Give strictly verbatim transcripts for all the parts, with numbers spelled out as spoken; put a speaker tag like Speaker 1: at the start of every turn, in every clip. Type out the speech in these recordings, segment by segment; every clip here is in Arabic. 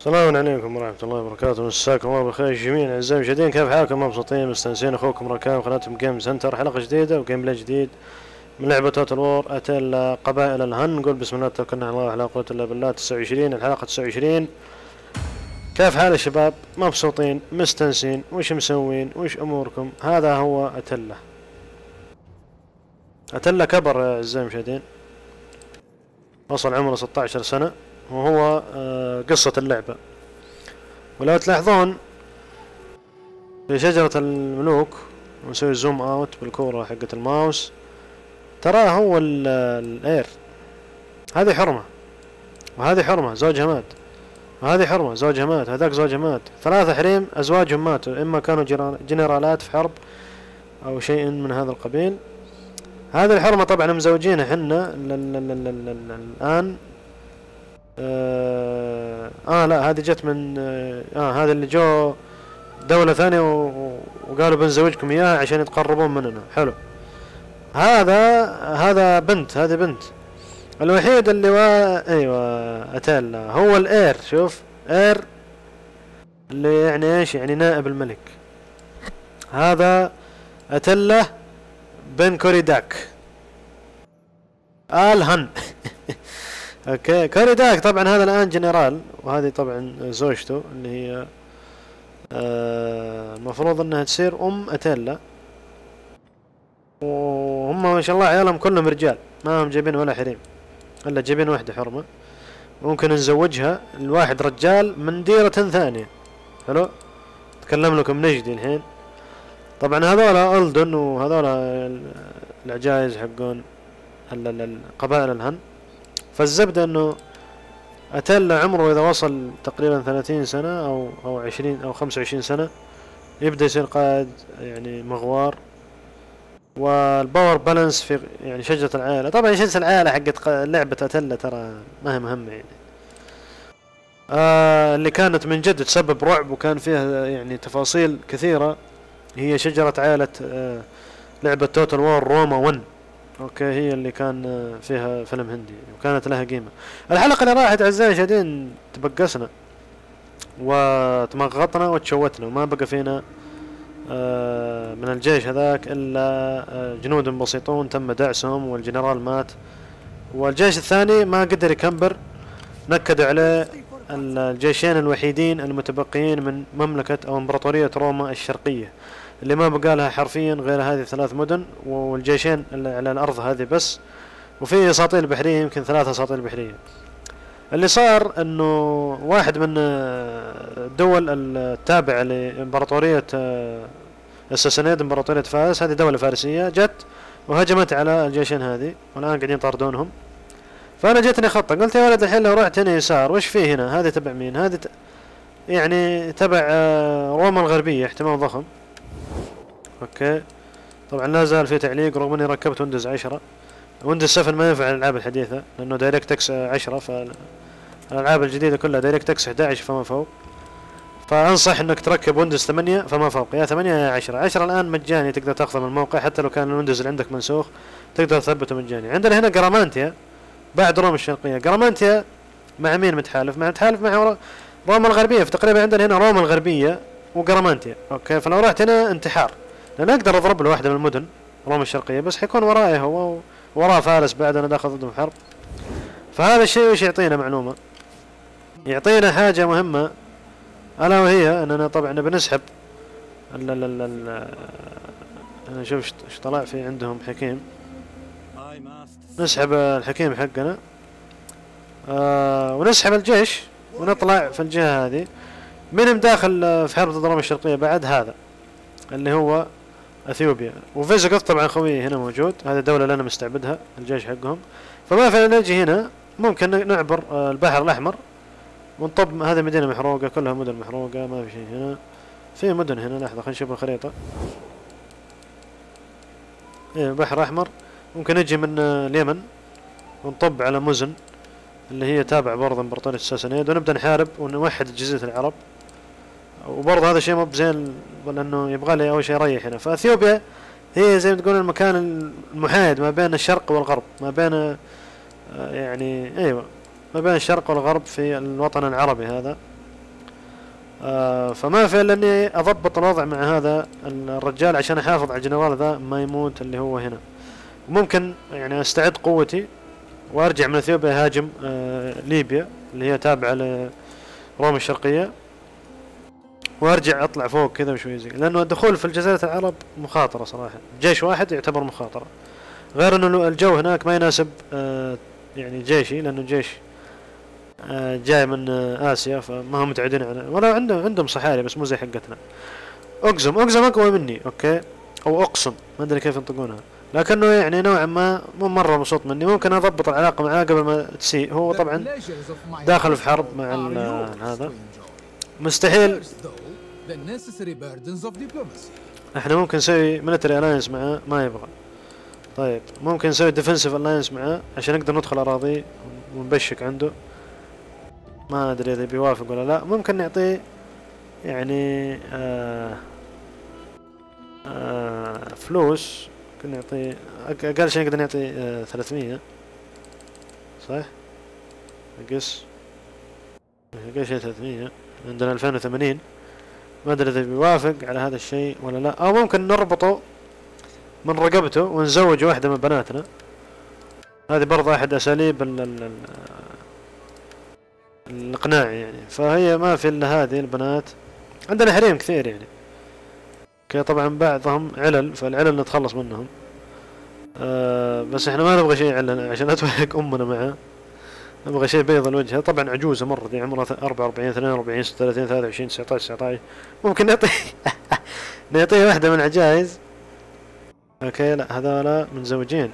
Speaker 1: السلام عليكم ورحمة الله وبركاته، مساكم الله بالخير جميعا أعزائي المشاهدين. كيف حالكم؟ مبسوطين مستانسين؟ أخوكم ركان قناتكم جيم سنتر، حلقة جديدة وجيم بلاي جديد من لعبة توتال وور أتل قبائل الهن. نقول بسم الله توكلنا على الله لا قوة إلا بالله. تسعة وعشرين الحلقة تسعة وعشرين. كيف حال الشباب؟ مبسوطين مستانسين؟ وش مسوين؟ وش أموركم؟ هذا هو أتلة. أتلة كبر يا أعزائي المشاهدين، وصل عمره ستة عشر سنة، وهو قصة اللعبة. ولو تلاحظون في شجرة الملوك ونسوي زوم اوت بالكورة حقة الماوس، ترى هو الاير. هذه حرمة وهذه حرمة زوجها مات، وهذه حرمة زوجها مات، وهذاك زوجها مات. ثلاثة حريم ازواجهم ماتوا، اما كانوا جنرالات في حرب او شيء من هذا القبيل. هذه الحرمة طبعا مزوجينها حنا الان. آه, اه لا هذه جت من اه, آه هذا اللي جو دولة ثانية وقالوا بنزوجكم اياها عشان يتقربون مننا. حلو. هذا هذا بنت، هذه بنت الوحيد اللي وا ايوه اتالا هو الاير. شوف اير اللي يعني ايش؟ يعني نائب الملك. هذا اتلا بن كوريداك الهن. اوكي كوريداك طبعا هذا الان جنرال، وهذه طبعا زوجته اللي هي المفروض آه انها تصير ام اتيلا. وهم ما شاء الله عيالهم كلهم رجال، ما هم جايبين ولا حريم، الا جايبين واحدة حرمة. ممكن نزوجها الواحد رجال من ديرة ثانية. حلو. اتكلم لكم نجدي الحين. طبعا هذولا ألدن وهذولا العجائز حقون القبائل الهن. فالزبدة انه اتلا عمره اذا وصل تقريبا ثلاثين سنة او او عشرين او خمسة وعشرين سنة يبدأ يصير قائد يعني مغوار. والباور بالانس في يعني شجرة العائلة، طبعا شجرة العائلة حقت لعبة اتلا ترى ما هي مهمة يعني. آه اللي كانت من جد تسبب رعب وكان فيها يعني تفاصيل كثيرة هي شجرة عائلة آه لعبة توتال وور روما واحد. اوكي هي اللي كان فيها فيلم هندي وكانت لها قيمة. الحلقة اللي راحت اعزائي المشاهدين تبقسنا وتمغطنا وتشوتنا، وما بقى فينا آه من الجيش هذاك الا آه جنود بسيطون تم دعسهم والجنرال مات، والجيش الثاني ما قدر يكمبر. نكدوا عليه الجيشين الوحيدين المتبقيين من مملكة او امبراطورية روما الشرقية، اللي ما بقى لها حرفيا غير هذه ثلاث مدن والجيشين اللي على الارض هذه بس، وفي اساطيل بحريه يمكن ثلاثة اساطيل بحريه. اللي صار انه واحد من الدول التابعه لامبراطوريه الساسانيد، امبراطوريه فارس، هذه دوله فارسيه، جت وهجمت على الجيشين هذه والان قاعدين يطاردونهم. فانا جتني خطه، قلت يا ولد الحين لو رحت هنا يسار وش فيه هنا؟ هذه تبع مين؟ هذه ت... يعني تبع روما الغربيه احتمال ضخم. اوكي طبعا لا زال في تعليق رغم اني ركبت ويندوز عشرة. ويندوز سبعة ما ينفع الالعاب الحديثه لانه دايركت اكس عشرة، فالالعاب الجديده كلها دايركت اكس احد عشر فما فوق. فانصح انك تركب ويندوز ثمانية فما فوق، يا ثمانية يا عشرة. عشرة الان مجاني تقدر تاخذه من الموقع، حتى لو كان الويندوز اللي عندك منسوخ تقدر تثبته مجاني. عندنا هنا جرامانتيا بعد روما الشرقيه. جرامانتيا مع مين متحالف؟ مع متحالف مع روما الغربيه، فتقريبا عندنا هنا روما الغربيه وجرامانتيا. اوكي فلو رحت هنا انتحار، لأن أقدر أضرب له واحدة من المدن روما الشرقية، بس حيكون وراي هو وراه فارس بعد أنا داخل ضدهم حرب. فهذا الشيء وش يعطينا معلومة؟ يعطينا حاجة مهمة، ألا وهي أننا طبعا بنسحب ال ال ال ال أنا شوف ايش طلع في عندهم حكيم. نسحب الحكيم حقنا آه ونسحب الجيش ونطلع في الجهة هذه. من مداخل في حرب ضد روما الشرقية بعد هذا اللي هو اثيوبيا، وفيزيغوث طبعا خويه هنا موجود، هذه الدولة اللي انا مستعبدها الجيش حقهم. فما في نجي هنا ممكن نعبر البحر الاحمر ونطب. هذه مدينة محروقة، كلها مدن محروقة، ما في شيء هنا. في مدن هنا، لحظة خلينا نشوف الخريطة. ايه بحر احمر. ممكن نجي من اليمن ونطب على مزن اللي هي تابع برضه امبراطورية الساسانيد، ونبدأ نحارب ونوحد جزيرة العرب. وبرضه هذا شيء مو بزين لانه يبغى لي اول شيء يريح هنا. فاثيوبيا هي زي ما تقول المكان المحايد ما بين الشرق والغرب، ما بين يعني ايوه ما بين الشرق والغرب في الوطن العربي هذا. آه فما في الا اني اضبط الوضع مع هذا الرجال عشان احافظ على الجنرال ذا ما يموت اللي هو هنا. وممكن يعني استعد قوتي وارجع من اثيوبيا هاجم آه ليبيا اللي هي تابعة لروما الشرقية، وارجع اطلع فوق كذا بشوي زي، لانه الدخول في جزيرة العرب مخاطرة صراحة، جيش واحد يعتبر مخاطرة، غير انه الجو هناك ما يناسب آه يعني جيشي، لانه جيش آه جاي من آه اسيا فما هم متعودين على، ولا عندهم عندهم صحاري بس مو زي حقتنا. اقزم اقزم اقوى مني اوكي، او اقسم ما ادري كيف ينطقونها، لكنه يعني نوعا ما مو مرة مبسوط مني، ممكن اضبط العلاقة معاه قبل ما تسيء. هو طبعا داخل في حرب مع هذا مستحيل. احنا ممكن نسوي ميلتري الاينس معاه ما يبغى. طيب ممكن نسوي ديفنسيف الاينس معاه عشان نقدر ندخل اراضيه ونبشك عنده، ما ادري اذا بيوافق ولا لا. ممكن نعطيه يعني آه آه فلوس، ممكن نعطيه اقل شيء نقدر نعطيه آه ثلاثمية صح؟ نقص اقل شيء ثلاثمية، عندنا ألفين وثمانين، ما ادري اذا بيوافق على هذا الشيء ولا لا. او ممكن نربطه من رقبته ونزوج واحدة من بناتنا، هذه برضه احد اساليب ال ال الاقناع يعني. فهي ما في الا هذه البنات، عندنا حريم كثير يعني اوكي، طبعا بعضهم علل فالعلل نتخلص منهم. آه بس احنا ما نبغى شيء علل عشان لا توهق امنا معه، نبغى شيء بيض الوجه. طبعا عجوزة مرة دي عمرها أربعة وأربعين ثنين وأربعين ستة وثلاثين ثلاثة وعشرين تسعة عشر تسعة عشر، ممكن نعطيه نعطيه واحدة من العجائز اوكي. لا هذولا متزوجين.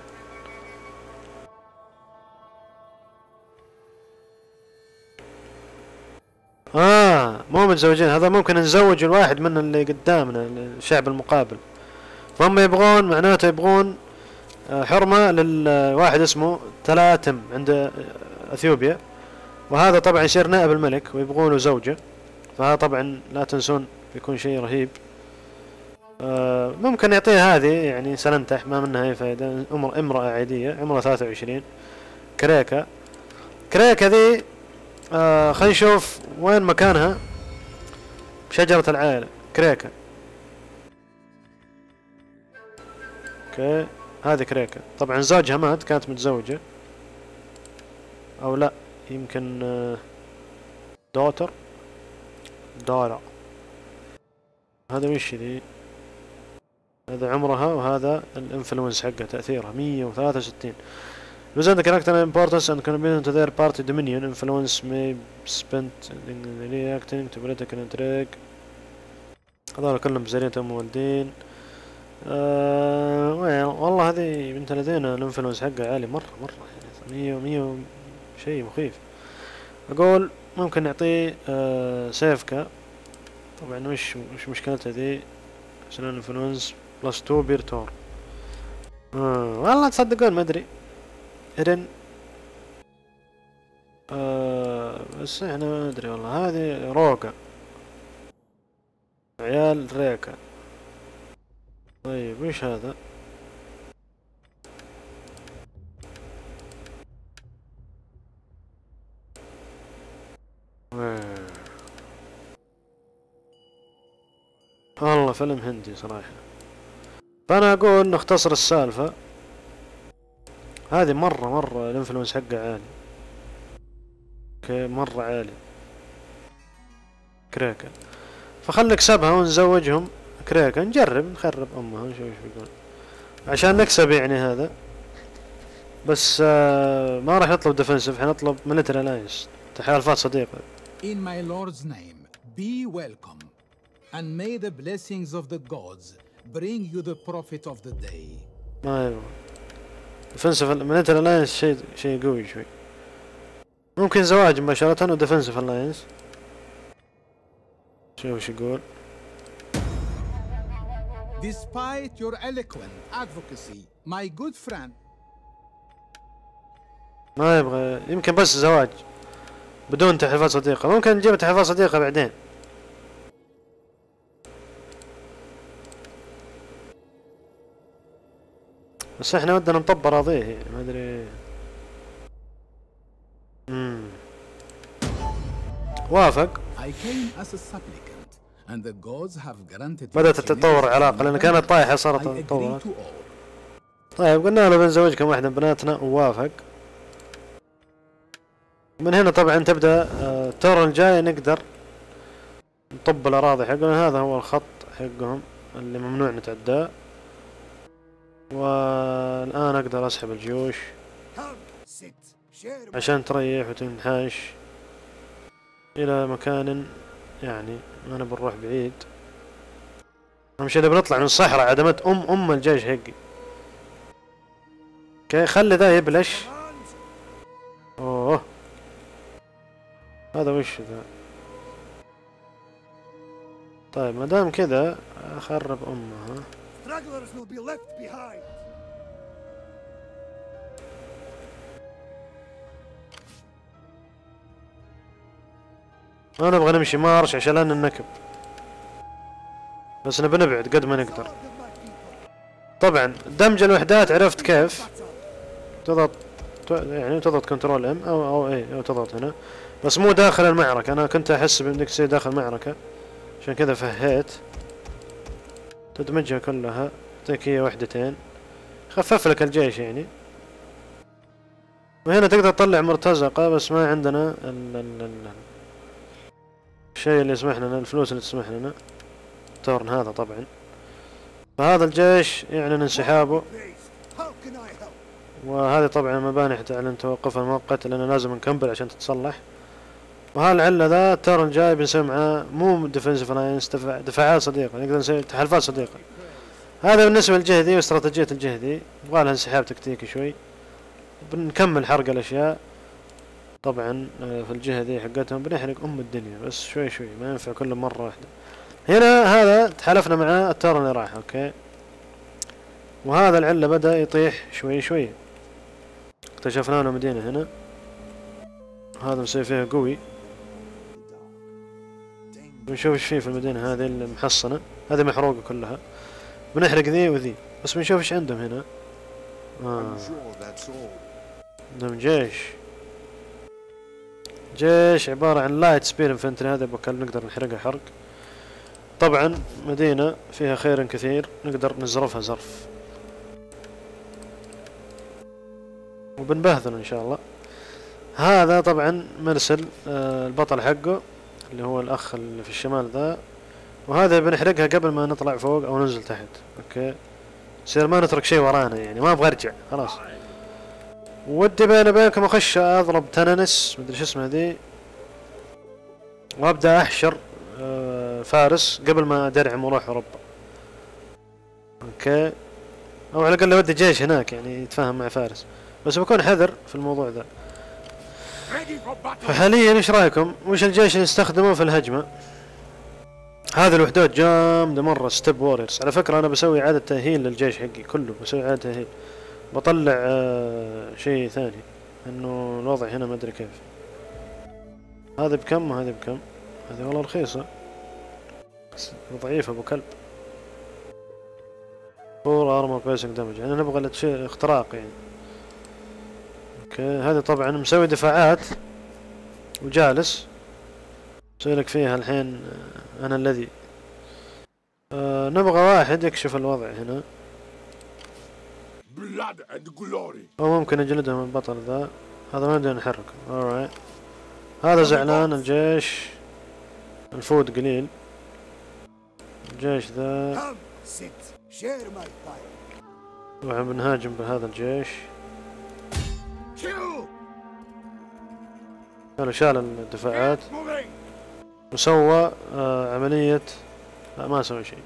Speaker 1: اه مو متزوجين، هذا ممكن نزوج الواحد من اللي قدامنا الشعب المقابل، فهم يبغون معناته يبغون حرمة للواحد اسمه تلاتم عند اثيوبيا، وهذا طبعا يصير نائب الملك ويبغون له زوجة، فهذا طبعا لا تنسون بيكون شيء رهيب. آه ممكن نعطيه هذه يعني سلنتح ما منها اي فائدة، امرأة عادية عمرها ثلاثة وعشرين، كريكة. كريكة ذي آه خلينا نشوف وين مكانها بشجرة العائلة. كريكة اوكي، هذه كريكة. طبعا زوجها مات، كانت متزوجة او لا يمكن آه دوتر دارا. هذا وش ذي؟ هذا عمرها وهذا الانفلونس حقه تأثيرها مية وثلاثة وستين. Present the character importance and contribution to their party dominion. Influence may be spent in reacting to political intrigue. هذول كلهم بزريتهم مولدين. آه والله هذه بنت الذين الانفلونس حقها عالي مرة مرة يعني مية ومية شيء مخيف. أقول ممكن نعطيه آه سيفكا. طبعا وش وش مشكلتها ذي؟ عشان الانفلونس بلس تو بيرتور. آه والله تصدقون ما ادري. إذن آه بس احنا ما ندري والله. هذه روكا عيال ريكا. طيب وش هذا؟ والله فيلم هندي صراحة. فأنا أقول نختصر السالفة، هذه مرة مرة الانفلونس حقه عالي اوكي، مرة عالي كريكا، فخل نكسبها ونزوجهم كريكا، نجرب نخرب امها نشوف ايش بيقول عشان نكسب يعني هذا. بس آه ما راح نطلب ديفنسيف، حنطلب ميليتري الاينس، تحالفات صديقة.
Speaker 2: In my Lord's name, be welcome, and may the blessings of the gods bring you the profit of the day.
Speaker 1: ما يبغى ديفنسيف ميليتري الاينس، شيء شيء قوي شوي. ممكن زواج مباشرة وديفنسيف الاينس. شوف ايش يقول.
Speaker 2: Despite your eloquent advocacy, my good friend.
Speaker 1: ما يبغى، يمكن بس زواج بدون تحالفات صديقة. ممكن نجيب تحالفات صديقة بعدين. بس احنا ودنا نطب اراضيه يعني ما ادري. امم وافق.
Speaker 2: I came as a supplicant, and the gods have granted.
Speaker 1: بدأت تتطور العلاقة لأن كانت طايحة صارت تتطور. طيب قلنا له بنزوجكم واحدة من بناتنا ووافق. من هنا طبعا تبدأ التورن الجاي نقدر نطب الأراضي حقنا. هذا هو الخط حقهم اللي ممنوع نتعداه. والآن أقدر أسحب الجيوش عشان تريح وتنحاش إلى مكان يعني ما نبي نروح بعيد. أهم شي نبي نطلع من الصحراء عدمت أم أم الجيش حقي. اوكي خلي ذا يبلش. اوه هذا وش ذا؟ طيب مادام كذا اخرب امها. انا ابغى نمشي مارش عشان لا ننكب، بس نبي نبعد قد ما نقدر. طبعا دمج الوحدات عرفت كيف تضغط يعني تضغط كنترول ام او او اي او تضغط هنا، بس مو داخل المعركة. انا كنت احس بانك تصير داخل المعركة عشان كذا فهيت. تدمجها كلها تعطيك هي وحدتين خفف لك الجيش يعني. وهنا تقدر تطلع مرتزقة بس ما عندنا ال ال ال الشيء اللي يسمح لنا، الفلوس اللي تسمح لنا. تورن هذا طبعا. فهذا الجيش يعلن انسحابه، وهذه طبعا مباني تعلن توقفها مؤقت لأنه لازم نكمل عشان تتصلح. وهالعلة ذا التورن الجاي بنسوي معاه مو ديفنسيف الاينس، دفاعات صديقة، نقدر نسوي تحالفات صديقة. هذا بالنسبة للجهدي واستراتيجية الجهدي، يبغالها انسحاب تكتيكي شوي. بنكمل حرق الأشياء طبعا في الجهدي حقتهم، بنحرق أم الدنيا بس شوي شوي، ما ينفع كل مرة واحدة. هنا هذا تحالفنا مع التورن اللي راح اوكي، وهذا العلة بدأ يطيح شوي شوي. اكتشفنا له مدينة هنا، هذا مسوي فيها قوي. بنشوف ايش فيه في المدينة هذه المحصنة، هذه محروقة كلها. بنحرق ذي وذي بس بنشوف ايش عندهم هنا. آه. عندهم جيش جيش عبارة عن لايت سبير انفنتري. هذا بكل نقدر نحرقها حرق. طبعا مدينة فيها خير كثير نقدر نزرفها زرف، وبنبهذل ان شاء الله. هذا طبعا مرسل آه البطل حقه اللي هو الاخ اللي في الشمال ذا، وهذا بنحرقها قبل ما نطلع فوق او ننزل تحت. اوكي يصير ما نترك شيء ورانا يعني، ما ابغى ارجع خلاص. ودي بيني وبينكم اخش اضرب تنانس مدري شو اسمه ذي، وابدا احشر آه فارس قبل ما ادرعم واروح اوروبا. اوكي او على الاقل اودي جيش هناك يعني يتفاهم مع فارس، بس بكون حذر في الموضوع ذا. فحاليا ايش رايكم؟ وش الجيش اللي نستخدمه في الهجمة؟ هذه الوحدات جامدة مرة، ستيب ووريرز. على فكرة انا بسوي اعادة تأهيل للجيش حقي كله، بسوي اعادة تأهيل. بطلع آه شيء ثاني انه الوضع هنا ما ادري كيف. هذا بكم وهذا بكم؟ هذه والله رخيصة ضعيفة ابو كلب. فور ارمر بيسك دمج، يعني نبغى شيء اختراق يعني. اوكي هذه طبعا مسوي دفاعات وجالس مسوي لك فيها الحين. انا الذي آه نبغى واحد يكشف الوضع هنا، او ممكن اجلدهم من البطل ذا. هذا ما ندري نحرك. alright هذا زعلان الجيش، الفود قليل. الجيش ذا طبعا بنهاجم بهذا الجيش. حلو شال الدفاعات وسوى آه عملية. لا ما سوى شيء.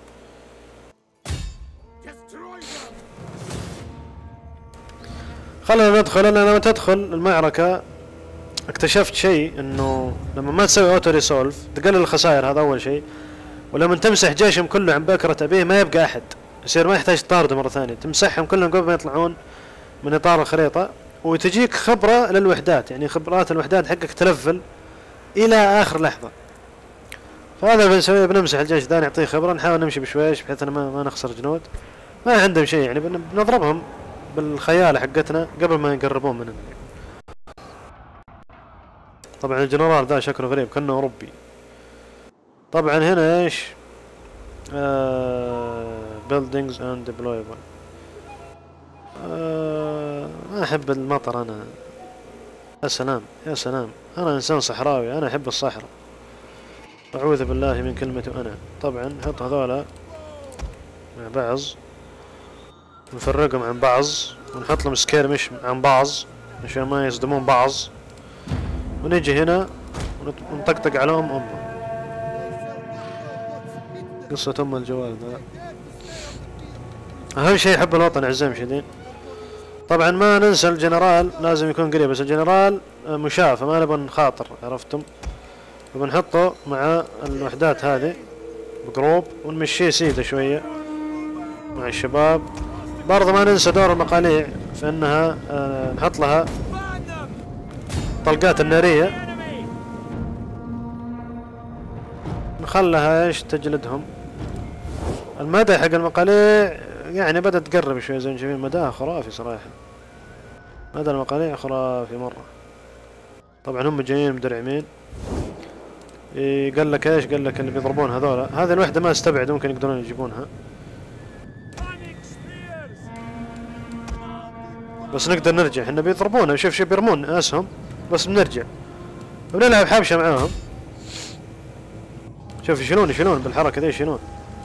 Speaker 1: خلينا ندخل. انا لما تدخل المعركة اكتشفت شيء، انه لما ما تسوي اوتو ريسولف تقلل الخسائر، هذا اول شيء. ولما تمسح جيشهم كله عن بكرة ابيه ما يبقى احد، يصير ما يحتاج تطارده مرة ثانية، تمسحهم كلهم قبل ما يطلعون من اطار الخريطة. وتجيك خبرة للوحدات، يعني خبرات الوحدات حقك تلفل الى اخر لحظة. فهذا بنسويه، بنمسح الجيش ذا نعطيه خبرة، نحاول نمشي بشويش بحيث ان ما, ما نخسر جنود. ما عندهم شيء يعني، بنضربهم بالخيالة حقتنا قبل ما يقربون مننا. طبعا الجنرال ذا شكله غريب كأنه اوروبي. طبعا هنا ايش؟ آه buildings and deployable. آه ما احب المطر انا. يا سلام يا سلام، انا انسان صحراوي، انا احب الصحراء. اعوذ بالله من كلمة انا. طبعا نحط هذولا مع بعض، نفرقهم عن بعض، ونحط لهم سكيرمش عن بعض عشان ما يصدمون بعض، ونجي هنا ونطقطق عليهم امهم. قصة ام الجوال ذا. اهم شيء حب الوطن اعزائي المشاهدين. طبعا ما ننسى الجنرال لازم يكون قريب، بس الجنرال مشاة فما نبغى نخاطر، عرفتم؟ فبنحطه مع الوحدات هذه بجروب ونمشيه سيده شوية مع الشباب. برضه ما ننسى دور المقاليع في انها آه نحط لها طلقات النارية، نخلها ايش تجلدهم. المدى حق المقاليع يعني بدأت تقرب شوي زي ما شايفين، مداها خرافي صراحة، مدى المقاليع خرافي مرة. طبعا هم جايين مدرعمين. إيه قال لك ايش؟ قال لك اللي بيضربون هذولا، هذه الوحدة ما استبعد ممكن يقدرون يجيبونها، بس نقدر نرجع. احنا بيضربونا، شوف شوف بيرمون اسهم بس بنرجع ونلعب حبشة معاهم. شوف يشيلون يشيلون بالحركة ذي يشيلون.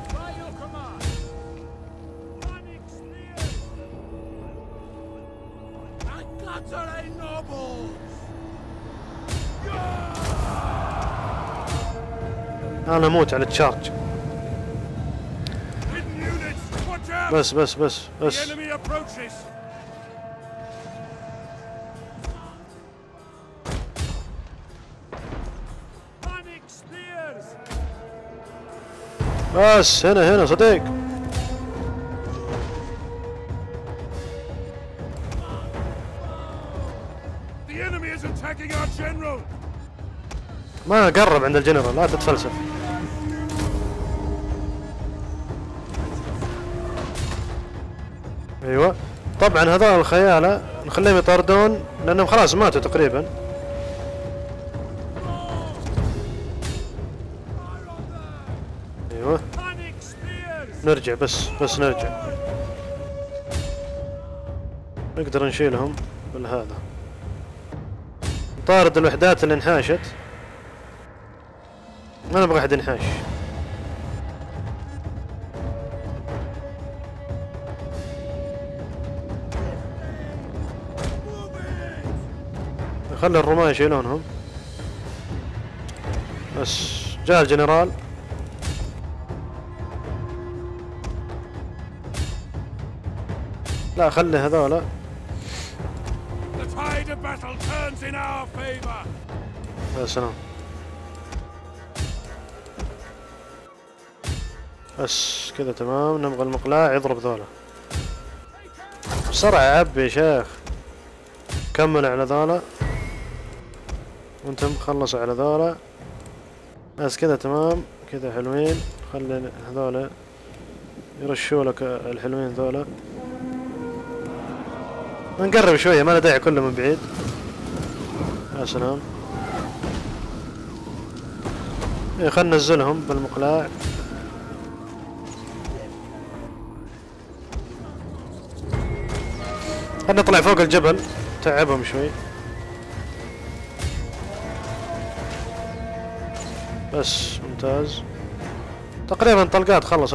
Speaker 1: انا اموت على التشارج. بس بس بس بس بس هنا هنا صديق. ما قرب عند الجنرال، لا تتفلسف. ايوه طبعا هذول الخيالة نخليهم يطاردون لانهم خلاص ماتوا تقريبا. ايوه نرجع بس بس نرجع، نقدر نشيلهم بالهذا. نطارد الوحدات اللي انحاشت، ما نبغى احد ينحاش. خلي الرماة يشيلونهم. بس جاء الجنرال. لا خلي هذولا. يا سلام. بس كذا تمام. نبغى المقلاع يضرب ذولا بسرعة. عبي يا شيخ. كمل على ذولا وانتم خلصوا على ذولا. بس كذا تمام كذا حلوين. خلي هذولا يرشوا لك الحلوين ذولا. نقرب شوية، ما له داعي كله من بعيد. يا سلام. إيه خلنا ننزلهم بالمقلاع. خلنا نطلع فوق الجبل تعبهم شوي. بس ممتاز. تقريبا طلقات خلصت.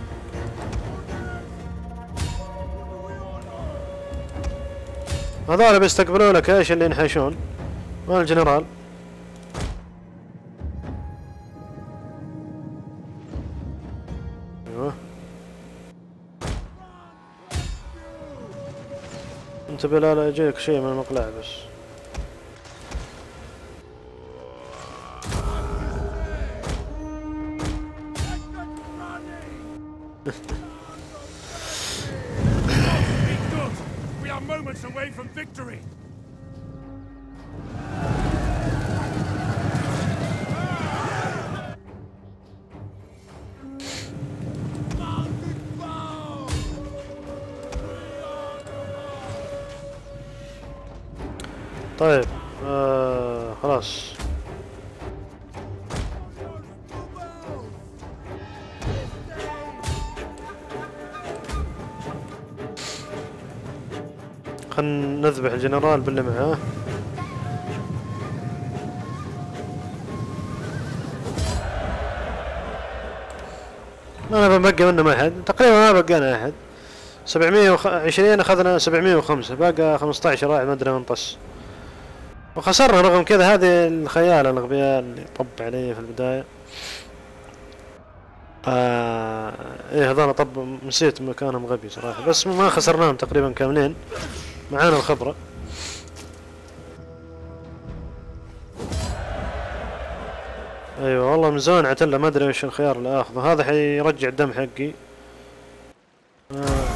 Speaker 1: هذول بيستقبلوا لك ايش اللي ينحشون مال الجنرال. ايوه انتبه لا لا يجيك شيء من المقلاع بس.
Speaker 3: Moments away from victory.
Speaker 1: طيب آه خلاص خلنا نذبح الجنرال باللي معاه. ما بنبقى منه ما احد، تقريبا ما بقينا احد. سبعمية وعشرين اخذنا سبعمية وخمسة، باقى خمسطعش راعي ما ادري من طش. وخسرنا رغم كذا. هذه الخيال الاغبياء اللي طب علي في البداية. آه ايه هذول طب نسيت مكانهم غبي صراحة، بس ما خسرناهم تقريبا كاملين، معانا الخبرة. ايوه والله من زمان عتله، ما ادري وش الخيار اللي اخذه. هذا حيرجع الدم حقي. آه.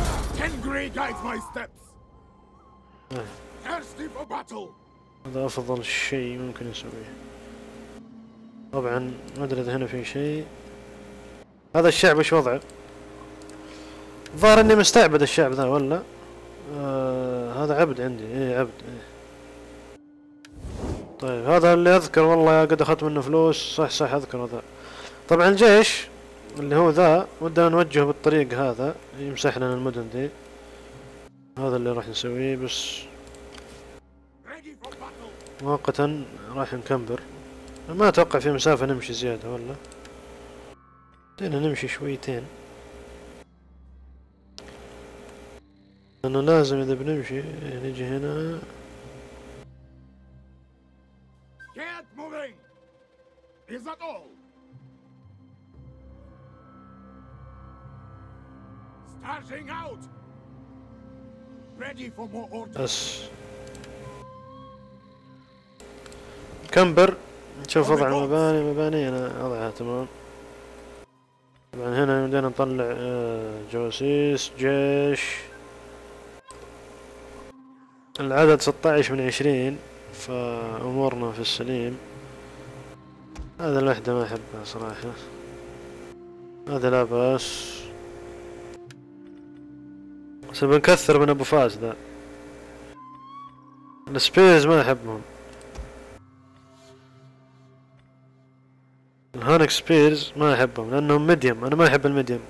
Speaker 1: هذا افضل شيء ممكن يسويه. طبعا ما ادري اذا هنا في شيء. هذا الشعب وش وضعه؟ الظاهر اني مستعبد الشعب ذا ولا؟ آه هذا عبد عندي. ايه عبد. ايه طيب هذا اللي اذكر والله قد اخذت منه فلوس. صح صح اذكر هذا. طبعا الجيش اللي هو ذا ودنا نوجهه بالطريق هذا يمسح لنا المدن دي. هذا اللي راح نسويه، بس مؤقتا راح نكمبر. ما اتوقع في مسافة نمشي زيادة ولا؟ بدينا نمشي شويتين، لأنه لازم إذا بنمشي نجي هنا. بس كمبر نشوف وضع المباني. مباني أنا وضعها تمام. طبعا هنا بدنا نطلع جواسيس جيش. العدد ستة عشر من عشرين، فأمورنا في السليم. هذا الوحدة ما أحبها صراحة. هذا لا بأس، بس بنكثر من أبو فاس ذا. السبيرز ما أحبهم. الهانك سبيرز ما أحبهم لأنهم ميديوم، أنا ما أحب الميديوم.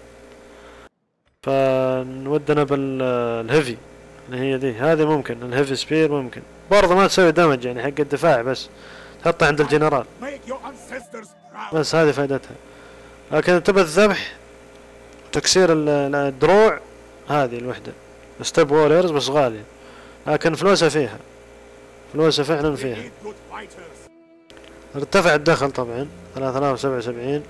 Speaker 1: فنودنا بالهيفي اللي هي دي. هذه ممكن الهيفي سبير ممكن برضه ما تسوي دمج يعني حق الدفاع، بس تحطها عند الجنرال بس هذه فائدتها. لكن تبى الذبح تكسير الدروع هذه الوحدة ستيب ووريرز بس غالية، لكن فلوسها فيها، فلوسها فعلا فيها. ارتفع الدخل طبعا ثلاثة آلاف وسبعة وسبعين.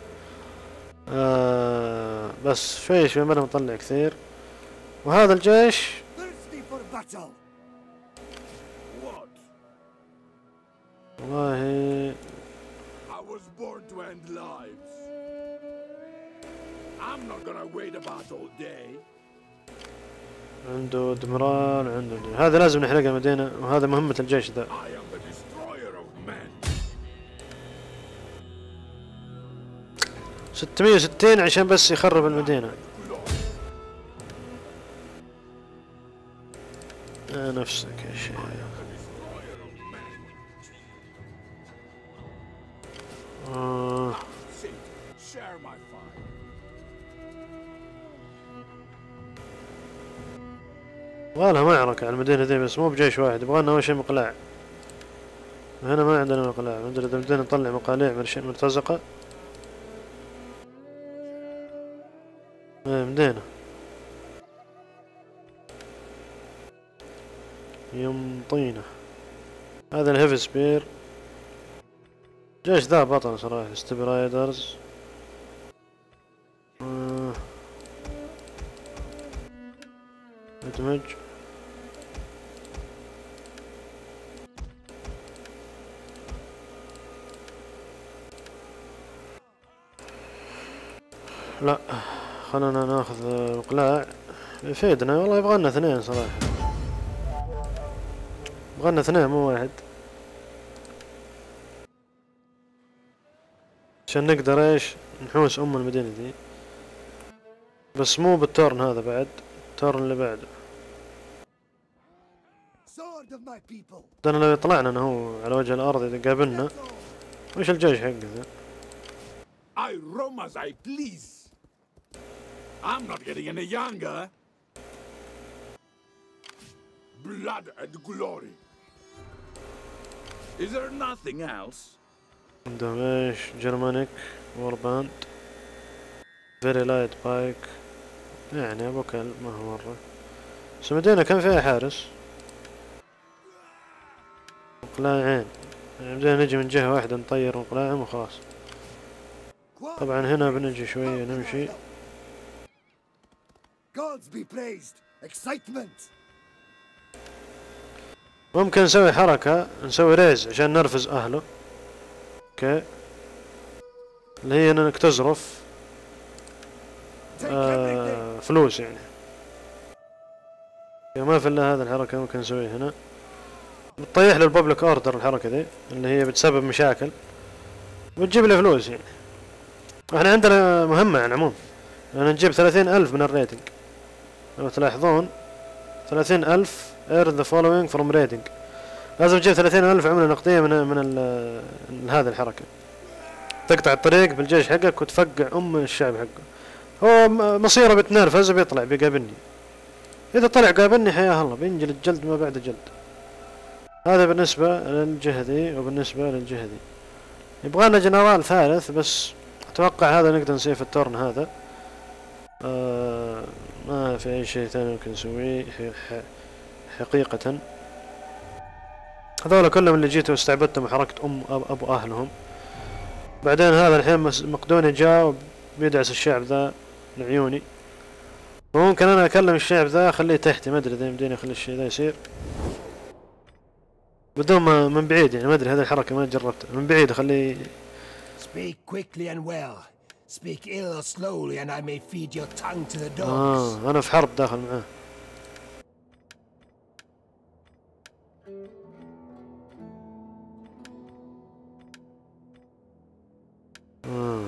Speaker 1: آه بس شوي شوي ما نطلع كثير. وهذا الجيش والله عنده دمران، عنده دي. هذا لازم نحرق المدينة، وهذا مهمة الجيش ذا. ستمية وستين عشان بس يخرب المدينة. آه نفسك يا شيخ. آه. والله معركة على المدينة ذي، بس مو بجيش واحد. يبغالنا أول شي مقلاع. هنا ما عندنا مقلاع، ما أدري إذا بدنا نطلع مقاليع مرتزقة. ايه مدينة يمطينة. هذا الهيفي سبير. جيش ذا بطل صراحة. ستبرايدرز. آه. ادمج. لا خلنا ناخذ مقلاع يفيدنا. والله يبغالنا اثنين صراحة، يبغالنا اثنين مو واحد عشان نقدر ايش نحوس ام المدينة دي. بس مو بالتورن هذا، بعد التورن اللي بعده. لأن لو طلعنا أنا هو على وجه الأرض إذا قابلنا وش الجيش حقه ذا؟
Speaker 3: I'm not getting any younger. blood and glory.
Speaker 4: Is there nothing else?
Speaker 1: عندهم ايش؟ جرمانيك وورباند فيري لايت بايك، يعني ابو كلب ما هو مرة. بس المدينة كان فيها حارس مقلاعين، يعني بدنا نجي من جهة واحدة نطير مقلاعهم وخلاص. طبعا هنا بنجي شوية نمشي. ممكن نسوي حركة، نسوي ريز عشان نرفز اهله. اوكي، اللي هي انك تزرف آه فلوس يعني. ما في الا هذا الحركة ممكن نسويها هنا، بتطيح للببليك اوردر الحركة دي اللي هي بتسبب مشاكل وتجيب لي فلوس يعني. احنا عندنا مهمة على العموم، لأن نجيب ثلاثين ألف من الريتنج. لو تلاحظون ثلاثين ألف earn the following from rating، لازم تجيب ثلاثين ألف عملة نقدية من من ال هذه الحركة. تقطع الطريق بالجيش حقك وتفقع أم الشعب حقه. هو مصيره بتنرفز وبيطلع بيقابلني، إذا طلع قابلني حياه الله بينجلد جلد ما بعد جلد. هذا بالنسبة للجهة ذي، وبالنسبة للجهة ذي يبغانا جنرال ثالث، بس أتوقع هذا نقدر نسويه في التورن هذا. آه ما في أي شيء ثاني ممكن نسويه حقيقة. هذول كلهم اللي جيتوا واستعبدتهم وحركت أم أبو أهلهم. بعدين هذا الحين مقدوني جاء وبيدعس الشعب ذا لعيوني، وممكن أنا أكلم الشعب ذا أخليه تحتي، ما أدري إذا يمديني أخلي الشيء ذا يصير بدون ما من بعيد يعني. ما أدري هذه الحركة ما جربتها من بعيد، أخليه.
Speaker 5: Speak quickly and well. Speak ill or slowly, and I may feed your tongue to the dogs.
Speaker 1: آه أنا في حرب داخل معاه. آه.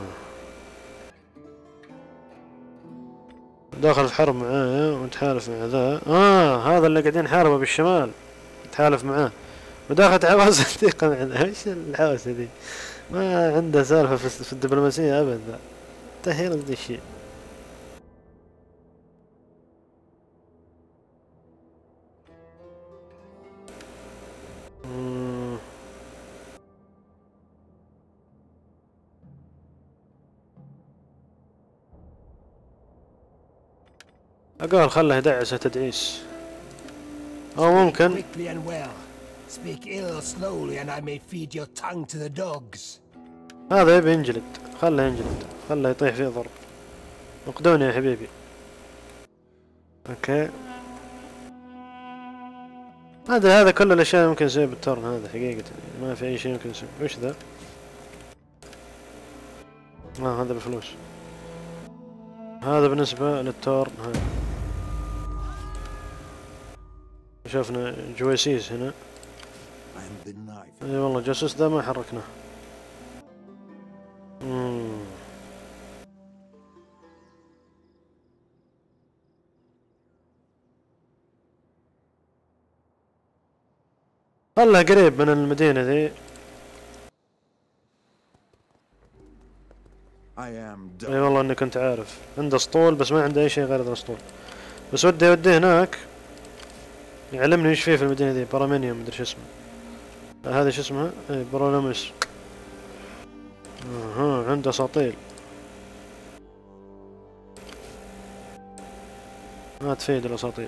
Speaker 1: داخل في حرب معاه ونتحالف مع ذا. آه هذا اللي قاعدين نحاربه بالشمال نتحالف معاه، وداخل عواصم ثقة مع ذا. ايش الحوسة دي؟ ما عنده سالفة في الدبلوماسية أبدا، تهيل ذا الشيء. أقول خله يدعسه تدعيس، أو ممكن هذا يبي ينجلد، خله ينجلد، خله يطيح فيه ضرب. مقدوني يا حبيبي. اوكي، هذا هذا كل الاشياء ممكن نسويها بالتورن هذا حقيقة، ما في اي شيء ممكن نسويه. وش ذا؟ آه هذا بفلوس. هذا بالنسبة للتورن هذا. شوفنا جويسيس هنا. اي والله جاسوس ذا ما حركناه. امم والله قريب من المدينة ذي. اي والله اني كنت عارف عنده اسطول، بس ما عنده اي شيء غير الاسطول. بس ودي اوديه هناك يعلمني ايش فيه في المدينة ذي. برامينيوم مدري شو اسمه. هذا شو اسمها؟ اي برولومس. اها عنده اساطيل ما تفيد الاساطيل.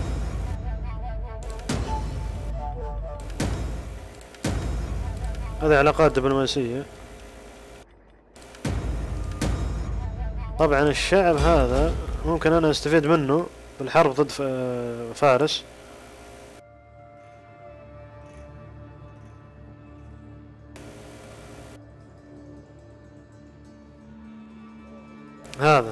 Speaker 1: هذه علاقات دبلوماسية. طبعا الشعب هذا ممكن انا استفيد منه بالحرب ضد فارس. هذا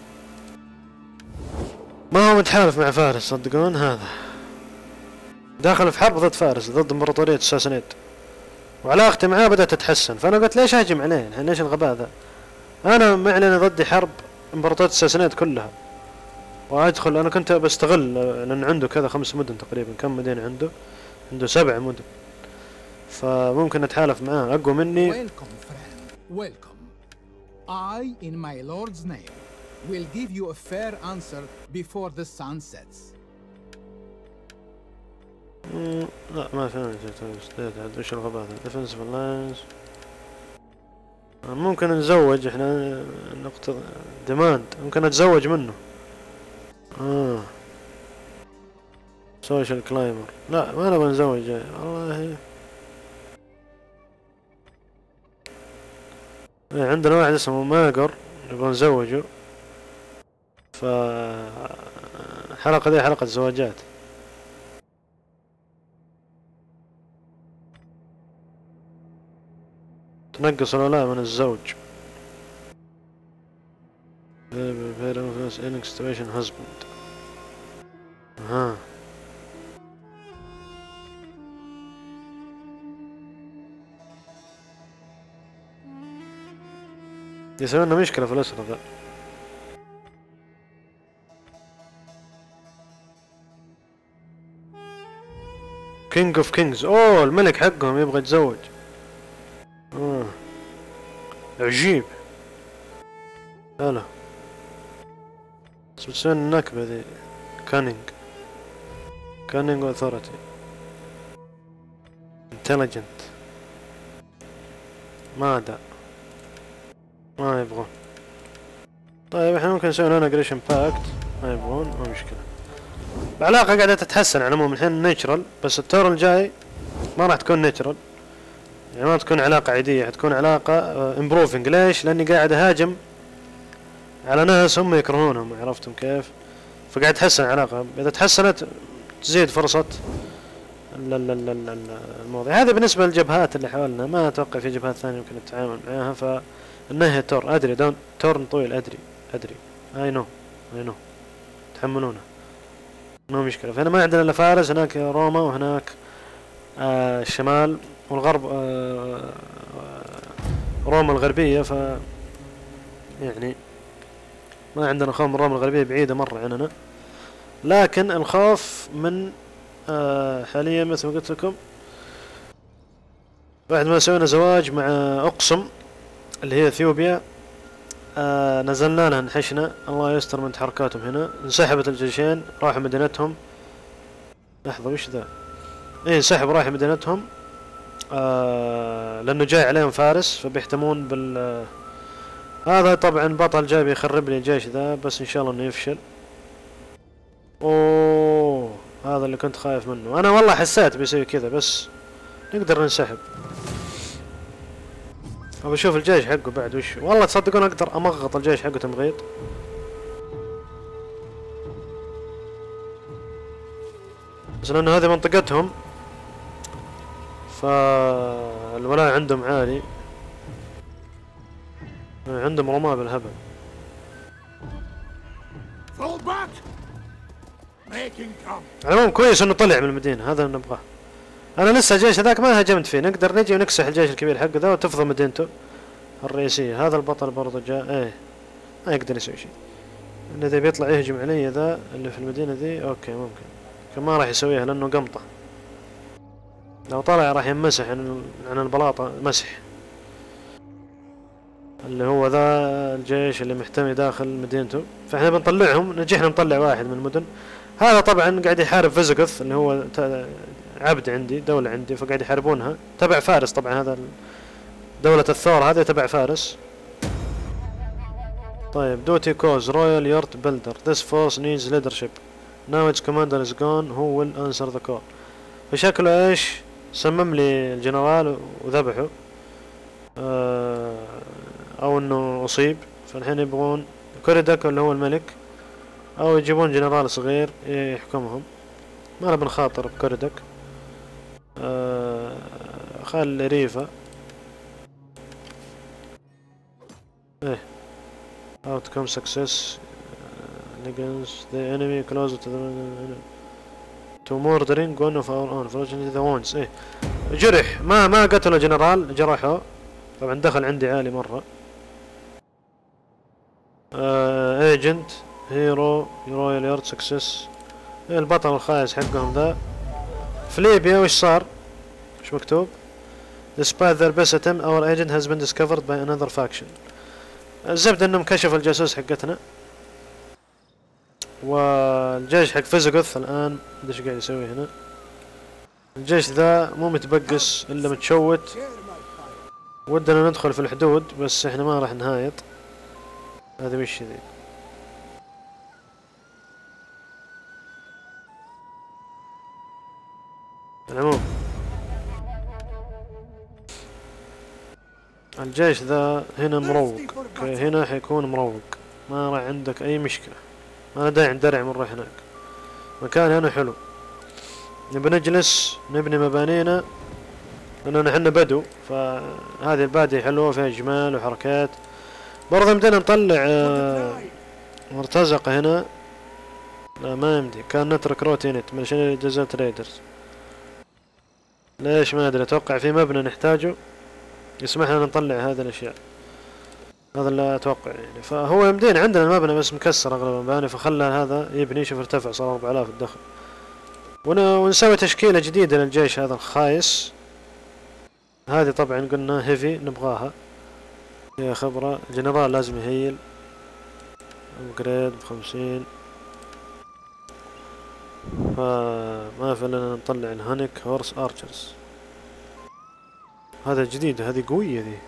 Speaker 1: ما هو متحالف مع فارس صدقون، هذا داخل في حرب ضد فارس، ضد امبراطورية الساسانيد، وعلاقتي معاه بدأت تتحسن. فأنا قلت ليش أهجم عليه؟ يعني ليش الغباء ذا؟ أنا معلن ضدي حرب امبراطورية الساسانيد كلها، وأدخل. أنا كنت بستغل لأن عنده كذا خمس مدن تقريبا. كم مدينة عنده؟ عنده سبع مدن، فممكن نتحالف معاه أقوى مني.
Speaker 2: Welcome, friend. Welcome. I, in my lord's name, will give you a fair answer before the sun sets.
Speaker 1: لا ما في. وش الغباء هذا؟ ديفنسيف لاينز. ممكن نزوج احنا نقطة ديماند، ممكن اتزوج منه. اه سوشيال كلايمر. لا ما نبغى نزوج والله. ايه عندنا واحد اسمه ماجر نبغى نزوجه. ف الحلقة دي حلقة زواجات. تنقص الولاء من الزوج. husband. ها يسوي لنا مشكلة في الأسرة ذا. كينج اوف كينجز. اوه الملك حقهم يبغى يتزوج. آه. عجيب. هلا بس بتسوي النكبة ذي. كانينج كانينج واثورتي. انتليجنت. ما دا ما يبغون. طيب احنا ممكن نسوي لنا جريشن باكت. ما يبغون ما مشكلة. العلاقة قاعدة تتحسن على العموم الحين نيتشرال، بس التور الجاي ما راح تكون نيتشرال، يعني ما تكون علاقة عادية، حتكون علاقة امبروفنج. ليش؟ لاني قاعد اهاجم على ناس هم يكرهونهم، عرفتم كيف؟ فقاعد تحسن العلاقة، اذا تحسنت تزيد فرصة الموضوع. هذا بالنسبة للجبهات اللي حولنا، ما اتوقع في جبهات ثانية يمكن التعامل معها. فالنهاية تور ادري دون تورن طويل، ادري ادري اي نو اي نو تحملونه ما مشكلة. فهنا ما عندنا الا فارس، هناك روما وهناك آه الشمال والغرب. آه روما الغربية. ف يعني ما عندنا خوف من روما الغربية، بعيدة مرة عننا. لكن الخوف من آه حاليا مثل ما قلت لكم بعد ما سوينا زواج مع اقصم اللي هي اثيوبيا، آه نزلنا لها نحشنا. الله يستر من تحركاتهم هنا. انسحبت الجيشين راحوا مدينتهم. لحظة وش ذا؟ ايه انسحب راحوا مدينتهم. آه لانه جاي عليهم فارس فبيحتمون بال آه هذا طبعا بطل جاي بيخرب لي الجيش ذا، بس ان شاء الله انه يفشل. اوه هذا اللي كنت خايف منه انا والله، حسيت بيسوي كذا، بس نقدر ننسحب. ابى اشوف الجيش حقه بعد وش. والله تصدقون اقدر امغط الجيش حقه تمغيط. بس لانه هذه منطقتهم فالولاء عندهم عالي، عندهم رماة بالهبل. على العموم كويس انه طلع من المدينة، هذا اللي نبغاه. انا لسه الجيش هذاك ما هجمت فيه، نقدر نجي ونكسح الجيش الكبير حقه ذا وتفضى مدينته الرئيسية. هذا البطل برضه جاء ايه ما يقدر يسوي شيء. اللي ذا بيطلع يهجم علي ذا اللي في المدينة ذي اوكي ممكن، لكن ما راح يسويها لانه قمطة. لو طلع راح يمسح عن عن البلاطة مسح. اللي هو ذا الجيش اللي محتمي داخل مدينته، فاحنا بنطلعهم. نجحنا نطلع واحد من المدن. هذا طبعا قاعد يحارب فيزيغوث اللي هو عبد عندي، دولة عندي، فقاعد يحاربونها. تبع فارس طبعا، هذا دولة الثور هذه تبع فارس. طيب دوتي كوز رويال يورت بيلدر. This force needs leadership. Now its commander is gone. Who will answer the call؟ فشكله ايش؟ سمم لي الجنرال وذبحه. آه او انه اصيب. فالحين يبغون كوريدك اللي هو الملك، او يجيبون جنرال صغير يحكمهم. ما نبي نخاطر بكوريدك. آه خلي ريفا. ايه outcome success against the enemy closer to the to murdering one of our own fortunately the ones. ايه جرح، ما ما قتلوا جنرال، جرحه. طبعا دخل عندي عالي مرة. ايجنت هيرو رويال يارد سكسس. البطل الخايس حقهم ذا. في ليبيا وش صار؟ وش مكتوب؟ Despite their best attempt our agent has been discovered by another faction. الزبدة انهم كشفوا الجاسوس حقتنا. والجيش حق فيزيغوث الان مدري ايش قاعد يسوي هنا. الجيش ذا مو متبقس الا متشوت. ودنا ندخل في الحدود بس احنا ما راح نهايط. هذه وش ذي؟ العموم الجيش ذا هنا مروق، هنا حيكون مروق، ما راح عندك اي مشكلة. ما داعي ندرع ونروح هناك، مكان هنا حلو. نبي نجلس نبني مبانينا لأننا احنا بدو، فهذه البادية حلوة فيها جمال وحركات. برضه يمدينا نطلع مرتزقة هنا. لا ما يمدي، كان نترك روتينت من شنو ديزرت ريدرز. ليش ما ادري، اتوقع في مبنى نحتاجه يسمح لنا نطلع هذه الاشياء. هذا اللي اتوقع يعني. فهو يمدينا عندنا المبنى بس مكسر اغلب المباني، فخلى هذا يبني. شوف ارتفع صار أربعة آلاف الدخل. ونسوي تشكيلة جديدة للجيش هذا الخايس. هذه طبعا قلنا هيفي نبغاها، فيها خبرة. الجنرال لازم يهيل ابجريد بخمسين. فما في لنا نطلع الهانيك هورس ارشرز. هذا جديد، هذه قوية ذي.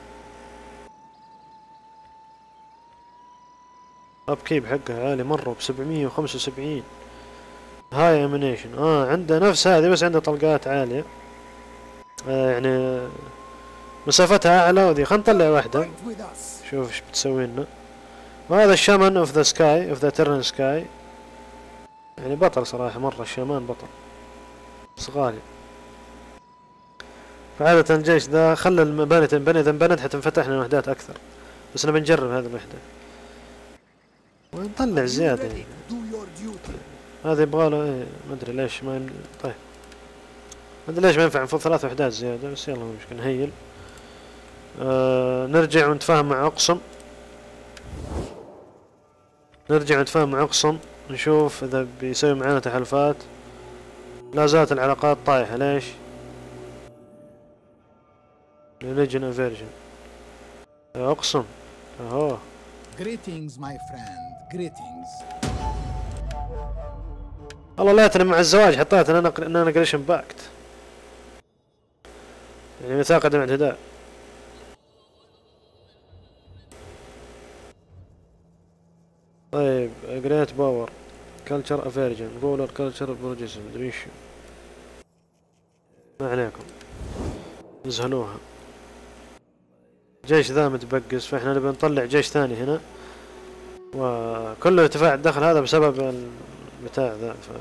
Speaker 1: اب كيب حقها عالي مرة بسبعمية وخمسة وسبعين. هاي امينيشن اه عنده نفس هذه بس عنده طلقات عالية. آه يعني مسافتها اعلى. وذي خلينا نطلع واحدة شوف ايش بتسوي لنا. وهذا الشامان اوف ذا سكاي اوف ذا تيرن سكاي، يعني بطل صراحة مرة. الشامان بطل بس غالي. فعادة الجيش ذا خلى المباني تنبني، اذا انبنت حتنفتح لنا وحدات اكثر، بس نبي نجرب هذه الوحدة ونطلع زيادة يعني. هذا يبغاله ايه ما ادري ليش ما يم... طيب ما ادري ليش ما ينفع نفض ثلاث وحدات زيادة، بس يلا مش نهيل. آه نرجع ونتفاهم مع اقصم. نرجع نتفاهم مع اقصم نشوف اذا بيسوي معانا تحالفات. لا زالت العلاقات طايحة. ليش؟ ريليجن افيرجن. اقسم اهو.
Speaker 2: Greetings my friend, greetings.
Speaker 1: والله ليتني مع الزواج حطيت ان انا ان انا قريشن باكت، يعني ميثاق عدم اعتداء. طيب جريت باور كلتشر افيرجن رولر كلتشر بروجيزم دميشو. ما عليكم نزهلوها. جيش ذا متبقس، فاحنا نبي نطلع جيش ثاني هنا، وكل ارتفاع الدخل هذا بسبب البتاع ذا. ف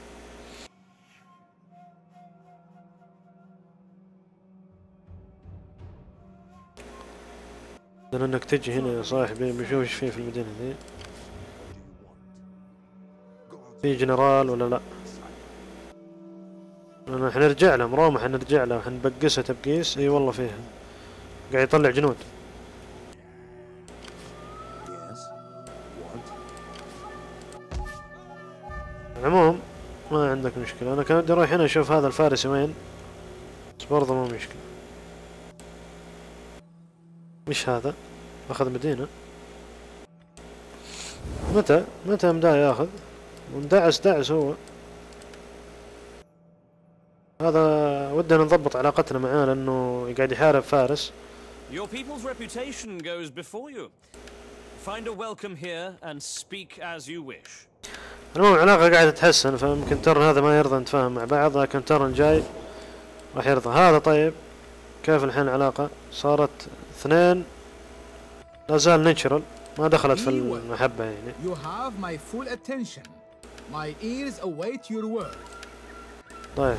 Speaker 1: لأن انك تجي هنا يا صاحبي بنشوف ايش فيه في المدينة ذي. في جنرال ولا لا؟ انا حنرجع لهم روما، حنرجع لهم حنبقسها تبقيس. اي والله فيها قاعد يطلع جنود. العموم ما عندك مشكلة. انا كان بدي اروح هنا اشوف هذا الفارسي وين، بس برضه مو مشكلة. مش هذا اخذ مدينة. متى متى مداه ياخذ وندعس دعس هو. هذا ودنا نضبط علاقتنا معاه لانه قاعد يحارب فارس.
Speaker 4: Your people's reputation goes before you. Find a welcome here and speak as you wish.
Speaker 1: المهم العلاقة قاعدة تتحسن، فممكن ترن هذا ما يرضى نتفاهم مع بعض، لكن ترن جاي راح يرضى هذا. طيب كيف الحين العلاقة؟ صارت اثنين، لا زال ناتشرال، ما دخلت في المحبة يعني.
Speaker 2: You have my full attention. My ears await your word.
Speaker 1: طيب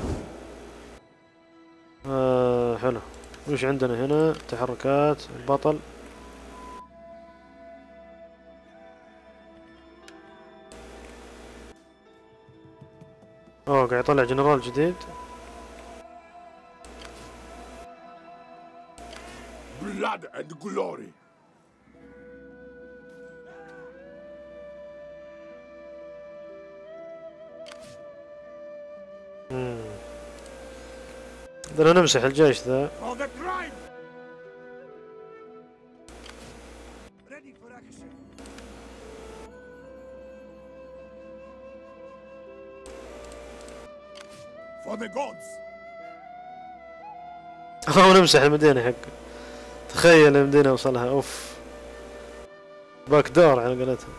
Speaker 1: آه حلو. وش عندنا هنا؟ تحركات البطل. اوه قاعد يطلع جنرال جديد.
Speaker 3: Blood and glory.
Speaker 1: امم بدنا نمسح الجيش ذا.
Speaker 3: For the crime. Ready for action. For the gods.
Speaker 1: ونمسح المدينة حقه. تخيل المدينة وصلها. اوف باك دور على قولتهم.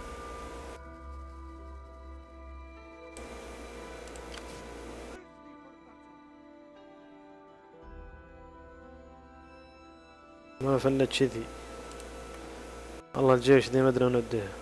Speaker 1: ما فلت كذي. والله الجيش ذي ما ادري وين وديها.